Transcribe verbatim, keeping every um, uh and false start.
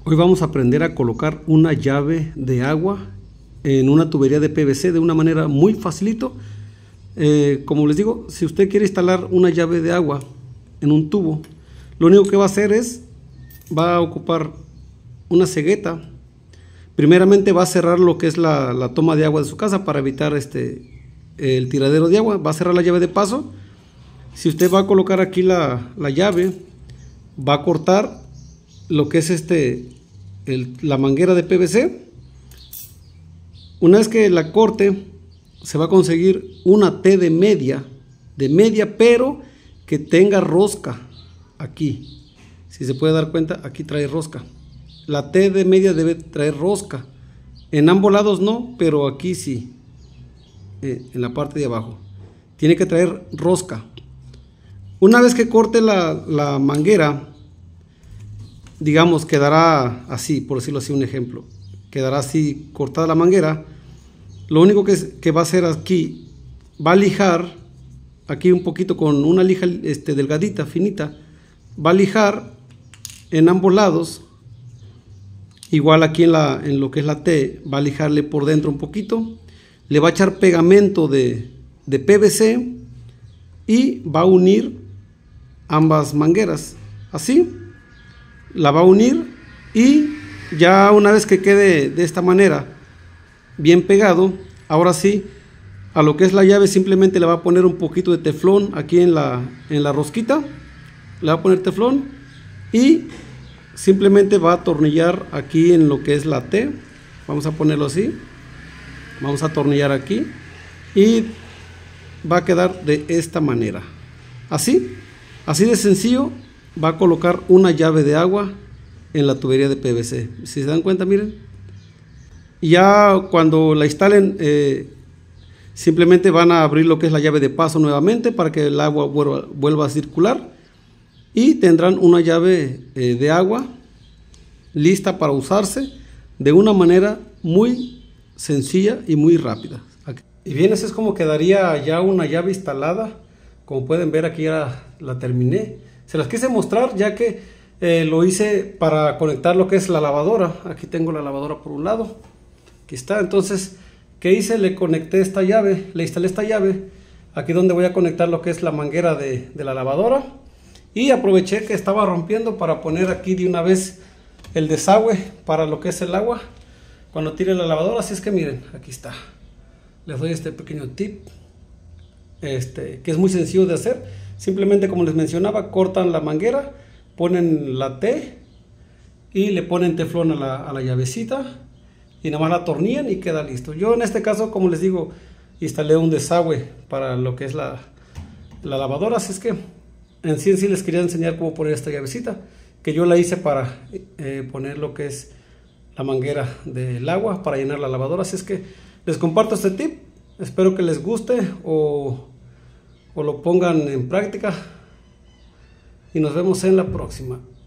Hoy vamos a aprender a colocar una llave de agua en una tubería de P V C de una manera muy facilito. Eh, como les digo, si usted quiere instalar una llave de agua en un tubo, lo único que va a hacer es, va a ocupar una cegueta. Primeramente va a cerrar lo que es la, la toma de agua de su casa para evitar este, el tiradero de agua. Va a cerrar la llave de paso. Si usted va a colocar aquí la, la llave, va a cortar lo que es este el, la manguera de P V C. Una vez que la corte, se va a conseguir una T de media, de media, pero que tenga rosca aquí. Si se puede dar cuenta, aquí trae rosca. La T de media debe traer rosca. En ambos lados no, pero aquí sí. Eh, en la parte de abajo. Tiene que traer rosca. Una vez que corte la, la manguera, digamos, quedará así, por decirlo así, un ejemplo. Quedará así cortada la manguera. Lo único que, es, que va a hacer aquí, va a lijar, aquí un poquito con una lija este, delgadita, finita, va a lijar en ambos lados. Igual aquí en, la, en lo que es la T, va a lijarle por dentro un poquito. Le va a echar pegamento de, de P V C y va a unir ambas mangueras, así. La va a unir y ya una vez que quede de esta manera bien pegado, ahora sí, a lo que es la llave simplemente le va a poner un poquito de teflón aquí en la, en la rosquita. Le va a poner teflón y simplemente va a atornillar aquí en lo que es la T. Vamos a ponerlo así. Vamos a atornillar aquí y va a quedar de esta manera. Así, así de sencillo. Va a colocar una llave de agua en la tubería de P V C. Si se dan cuenta, miren. Ya cuando la instalen, eh, simplemente van a abrir lo que es la llave de paso nuevamente para que el agua vuelva, vuelva a circular. Y tendrán una llave eh, de agua lista para usarse de una manera muy sencilla y muy rápida. Y bien, así es como quedaría ya una llave instalada. Como pueden ver, aquí ya la terminé. Se las quise mostrar ya que eh, lo hice para conectar lo que es la lavadora. Aquí tengo la lavadora por un lado. Aquí está. Entonces, ¿qué hice? Le conecté esta llave, le instalé esta llave. Aquí donde voy a conectar lo que es la manguera de, de la lavadora. Y aproveché que estaba rompiendo para poner aquí de una vez el desagüe para lo que es el agua cuando tire la lavadora. Así es que miren, aquí está. Les doy este pequeño tip. Este, que es muy sencillo de hacer. Simplemente, como les mencionaba, cortan la manguera, ponen la T y le ponen teflón a la, a la llavecita y nada más la atornillan y queda listo. Yo en este caso, como les digo, instalé un desagüe para lo que es la, la lavadora. Así es que en sí en sí les quería enseñar cómo poner esta llavecita, que yo la hice para eh, poner lo que es la manguera del agua para llenar la lavadora. Así es que les comparto este tip. Espero que les guste o, o lo pongan en práctica. Y nos vemos en la próxima.